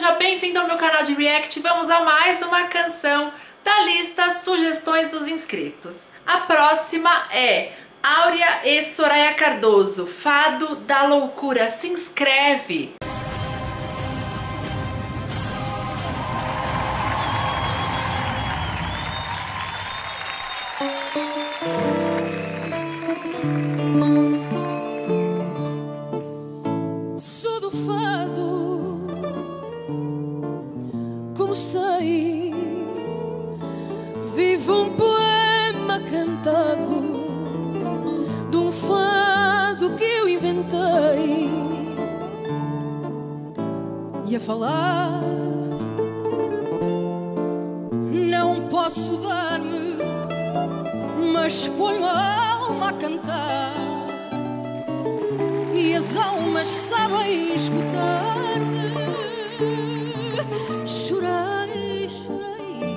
seja bem-vindo ao meu canal de React. Vamos a mais uma canção da lista Sugestões dos Inscritos. A próxima é Áurea e Soraya Cardoso, Fado da Loucura. Se inscreve! Sou do fado, como sei, vivo um poema cantado de um fado que eu inventei. E a falar não posso dar-me, mas ponho a alma a cantar e as almas sabem escutar-me. Chorei, chorei,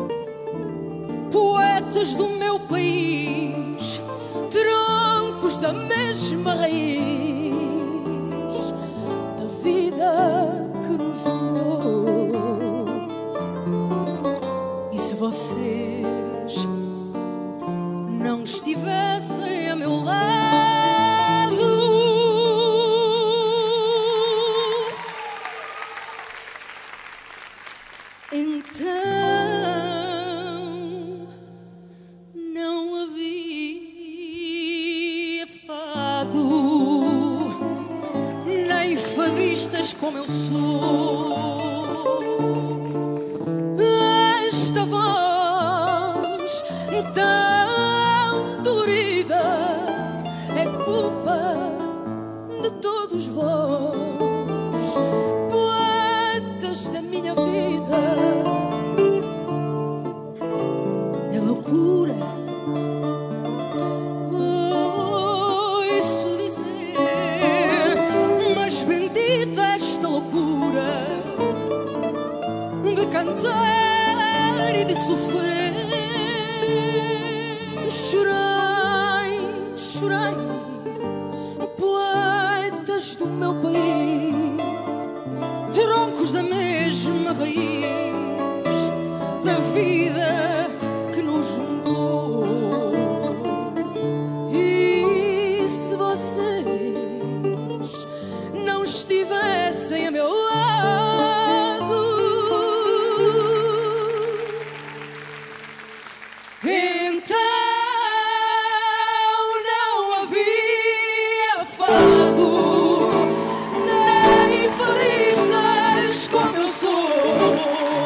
poetas do meu país, troncos da mesma raiz da vida que nos juntou. E se vocês não estivessem a meu lado, então não havia fado, nem fadistas como eu sou. Esta voz tão dolorida é culpa de todos vós, poetas da minha vida. É loucura, ouço dizer, mas bendita esta loucura de cantar e de sofrer. Chorei, chorei, poetas do meu país, troncos da mesma raiz da vida que nos juntou. E se vocês não estivessem a meu lado, então não havia fado, nem felizes como eu sou.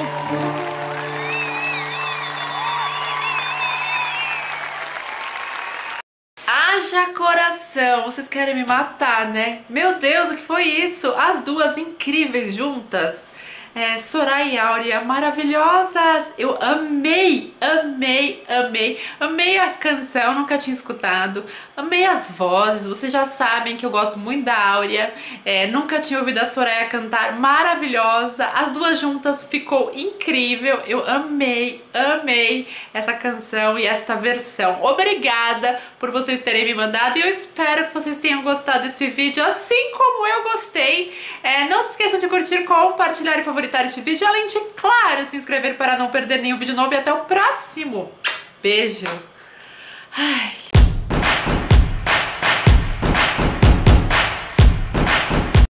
Haja coração! Vocês querem me matar, né? Meu Deus, o que foi isso? As duas incríveis juntas. Soraya e Áurea, maravilhosas! Eu amei, amei, amei. Amei a canção, nunca tinha escutado. Amei as vozes, vocês já sabem que eu gosto muito da Áurea. Nunca tinha ouvido a Soraya cantar, maravilhosa. As duas juntas ficou incrível. Eu amei, amei essa canção e esta versão. Obrigada por vocês terem me mandado e eu espero que vocês tenham gostado desse vídeo, assim como eu gostei. Não se esqueçam de curtir, compartilhar e favoritar este vídeo, além de, claro, se inscrever para não perder nenhum vídeo novo e até o próximo. Beijo! Ai.